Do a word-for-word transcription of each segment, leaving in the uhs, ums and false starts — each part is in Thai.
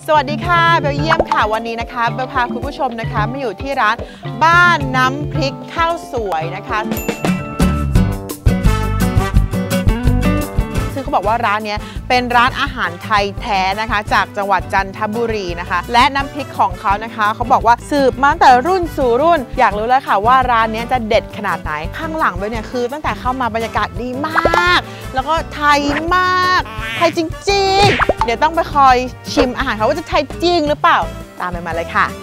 สวัสดีค่ะเบลเยี่ยมค่ะวันนี้นะคะเบลพาคุณผู้ชมนะคะมาอยู่ที่ร้านบ้านน้ำพริกข้าวสวยนะคะคือเขาบอกว่าร้านนี้เป็นร้านอาหารไทยแท้นะคะจากจังหวัดจันทบุรีนะคะและน้ำพริกของเขานะคะเขาบอกว่าสืบมาตั้งแต่รุ่นสู่รุ่นอยากรู้แล้วค่ะว่าร้านนี้จะเด็ดขนาดไหนข้างหลังเบลเนี่ยคือตั้งแต่เข้ามาบรรยากาศดีมากแล้วก็ไทยมากไทยจริงๆเดี๋ยวต้องไปคอยชิมอาหารเขาว่าจะไทยจริงหรือเปล่าตามไปมาเลยค่ะ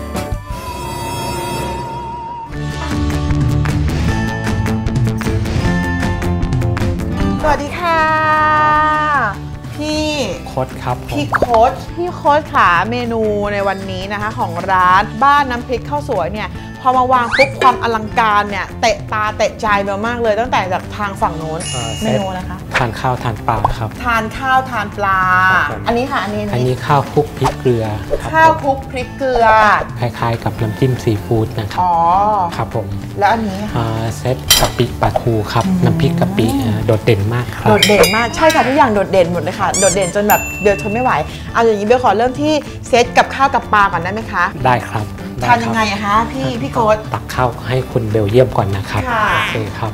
สวัสดีค่ะพี่โค้ดครับพี่โค้ดพี่โค้ดค่ะเมนูในวันนี้นะคะของร้านบ้านน้ำพริกข้าวสวยเนี่ยพอมาวางปุ๊บความอลังการเนี่ยเตะตาเตะใจเบลมากเลยตั้งแต่จากทางฝั่งโน้นเมนูนะคะทานข้าวทานปลาครับทานข้าวทานปลาอันนี้ค่ะอันนี้อันนี้ข้าวคลุกพริกเกลือข้าวคลุกพริกเกลือคล้ายๆกับน้ำจิ้มซีฟู้ดนะครับอ๋อครับผมแล้วอันนี้เซตกะปิปลาทูครับน้ำพริกกะปิโดดเด่นมากครับโดดเด่นมากใช่ค่ะทุกอย่างโดดเด่นหมดเลยค่ะโดดเด่นจนแบบเบลทนไม่ไหวเอาอย่างนี้เบลขอเริ่มที่เซตกับข้าวกับปลาก่อนได้ไหมคะได้ครับทานยังไงอะคะพี่พี่โค้ดตักข้าวให้คุณเบลเยียมก่อนนะครับโอเคครับ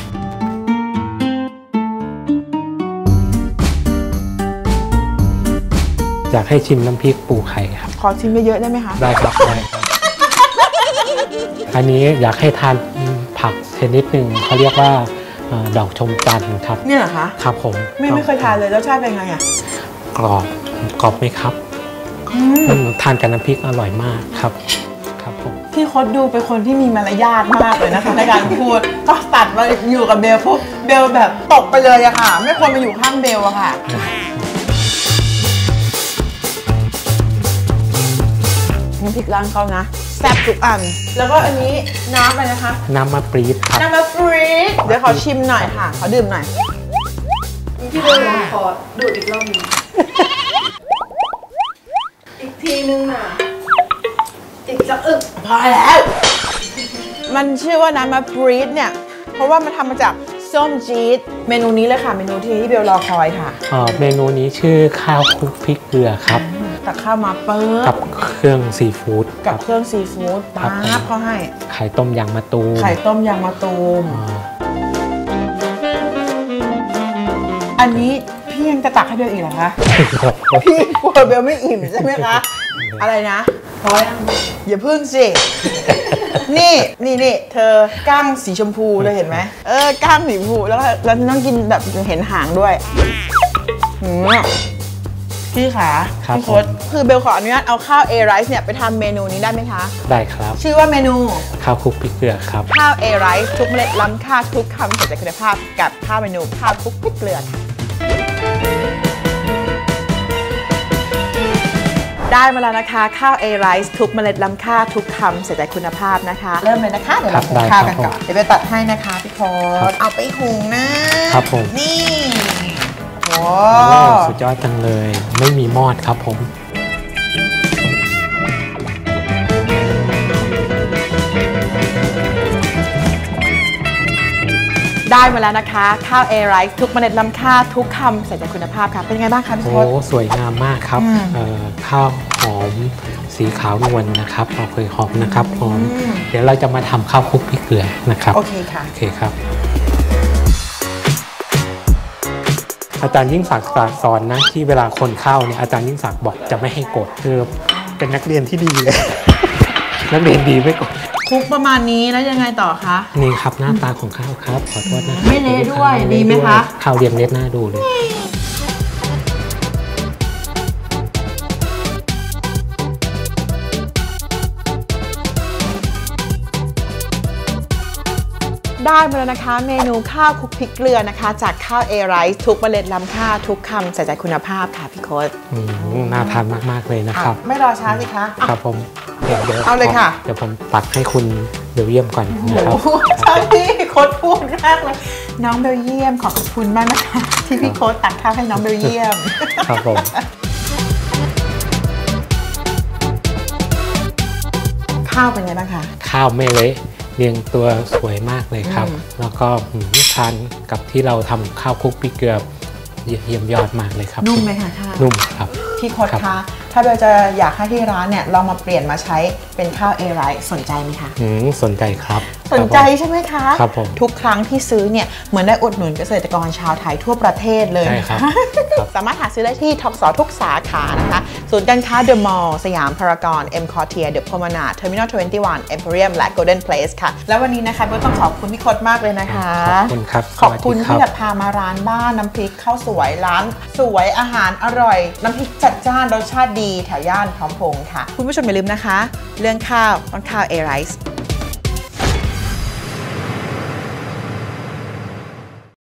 อยากให้ชิมน้ำพริกปูไข่ครับขอชิมเยอะๆได้ไหมคะได้ครับได้อันนี้อยากให้ทานผักชนิดหนึ่งเขาเรียกว่าดอกชมจันทร์ครับเนี่ยเหรอคะครับผมไม่ไม่เคยทานเลยรสชาติเป็นไงอะกรอบกรอบไหมครับทานกับน้ำพริกอร่อยมากครับพี่โค้ดดูเป็นคนที่มีมารยาทมากเลยนะคะในการพูดก็ตัดมาอยู่กับเบลพวกเบลแบบตกไปเลยอะค่ะไม่ควรมาอยู่ข้างเบลอะค่ะน้ำพริกร้านเขานะแซ่บทุกอันแล้วก็อันนี้น้ำอะไรนะคะน้ำมะปรี๊ดครับน้ำมะปรี๊ดเดี๋ยวขอชิมหน่อยค่ะขอดื่มหน่อยพี่เบลขอดูดอีกรอบนึงอีกทีนึงน่ะอีกสักอึกพอแล้วมันชื่อว่าน้ำมะปรี๊ดเนี่ยเพราะว่ามันทำมาจากส้มจี๊ดเมนูนี้เลยค่ะเมนูที่เบลรอคอยค่ะอ๋อเมนูนี้ชื่อข้าวคลุกพริกเกลือครับตักข้าวมาเปิดกับเครื่องซีฟู้ดกับเครื่องซีฟู้ดป๊าบเขาให้ไข่ต้มยางมะตูมไข่ต้มยางมะตูมอันนี้พี่ยังจะตักให้เบลอีกเหรอคะพี่กลัวเบลไม่อิ่มใช่ไหมคะอะไรนะพอยังอย่าพึ่งสินี่นี่นี่เธอก้างสีชมพูเลยเห็นไหมเออก้างสีชมพูแล้วแล้วต้องกินแบบเห็นหางด้วยพี่ขาพี่โค้ดคือเบลขออนุญาตเอาข้าวเอไรซ์เนี่ยไปทำเมนูนี้ได้ไหมคะได้ครับชื่อว่าเมนูข้าวคลุกพริกเกลือครับข้าวเอไรซ์ทุกเมล็ดล้ำค่าทุกคำใส่ใจคุณภาพกับข้าวเมนูข้าวคลุกพริกเกลือค่ะได้มาแล้วนะคะข้าวเอไรซ์ทุกเมล็ดล้ำค่าทุกคำใส่ใจคุณภาพนะคะเริ่มเลยนะคะเดี๋ยวเราหุงข้าวกันก่อนเดี๋ยวไปตัดให้นะคะพี่โค้ดเอาไปหุงนะครับผมนี่โอ้สุดยอดจังเลยไม่มีมอดครับผมได้มาแล้วนะคะข้าวเอไรซ์ทุกเมล็ดล้ำค่าทุกคำใส่ใจคุณภาพค่ะเป็นไงบ้างคะพี่โค้ดโอ้สวยงามมากครับข้าวหอมสีขาวนวลนะครับเราเคยหอมนะครับหอมเดี๋ยวเราจะมาทำข้าวคลุกพริกเกลือนะครับโอเคค่ะโอเคครับอาจารย์ยิ่งศักดิ์สอนนะที่เวลาคนเข้าเนี่ยอาจารย์ยิ่งศักดิ์บอกจะไม่ให้กดคือเป็นนักเรียนที่ดีเลยนักเรียนดีไม่กดคลุกประมาณนี้แล้วยังไงต่อคะนี่ครับหน้าตาของข้าวครับขอโทษนะไม่เละด้วยดีไหมคะข้าวเรียงเล็ดหน้าดูเลยได้มาแล้วนะคะเมนูข้าวคลุกพริกเกลือนะคะจากข้าวเอไรซ์ทุกเมล็ดล้ำค่าทุกคำใส่ใจคุณภาพค่ะพี่โค้ดน่าทานมากๆเลยนะครับไม่รอช้าสิคะครับผมเดี๋ยวเอาเลยค่ะเดี๋ยวผมตักให้คุณเบลเยียมก่อนนะครับใช่พี่โค้ดพูดมากเลยน้องเบลเยียมขอบคุณมากนะคะที่พี่โค้ดตักข้าวให้น้องเบลเยียมครับผมข้าวเป็นไงบ้างคะข้าวไม่เละเรียงตัวสวยมากเลยครับแล้วก็ทานกับที่เราทำข้าวคลุกพริกเกลือเยี่ยมยอดมากเลยครับนุ่มไหมคะค่ะนุ่มครับพี่โค้ดคะทถ้าโดยจะอยากให้ที่ร้านเนี่ยลองมาเปลี่ยนมาใช้เป็นข้าวเอไรซ์สนใจไหมคะอืมสนใจครับสนใจใช่ไหมคะครับผมทุกครั้งที่ซื้อเนี่ยเหมือนได้อุดหนุนเกษตรกรชาวไทยทั่วประเทศเลยใช่ครับสามารถหาซื้อได้ที่ท็อปสอทุกสาขานะคะศูนย์การค้าเดอะมอลล์สยามพารากอนเอ็มคอร์เทียเดอะโพรมานาดเทอร์มินอลยี่สิบเอ็ดเอ็มโพเรียมและโกลเด้นเพลสค่ะแล้ววันนี้นะคะเบลต้องขอบคุณพี่คดมากเลยนะคะขอบคุณครับขอบคุณที่แบบพามาร้านบ้านน้ำพริกข้าวสวยร้านสวยอาหารอร่อยน้ำพริกจัดจ้านรสชาติดีแถวย่านพร้อมพงษ์ค่ะคุณผู้ชมอย่าลืมนะคะเรื่องข้าวต้องข้าวเอไรซ์